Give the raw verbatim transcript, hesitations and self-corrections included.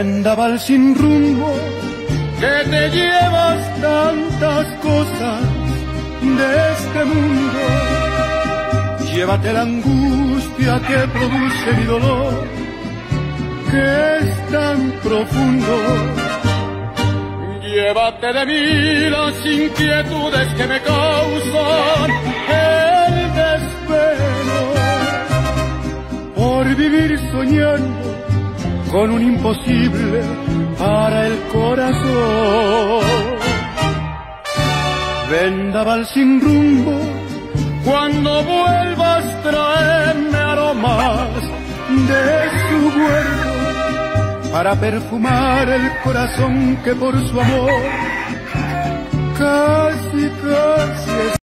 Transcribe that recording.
Vendaval sin rumbo, que te llevas tantas cosas de este mundo. Llévate la angustia que produce mi dolor, que es tan profundo. Llévate de mí las inquietudes que me causan el desvelo por vivir soñando con un imposible para el corazón. Vendaval sin rumbo, cuando vuelvas traerme aromas de su huerto para perfumar el corazón que por su amor casi, casi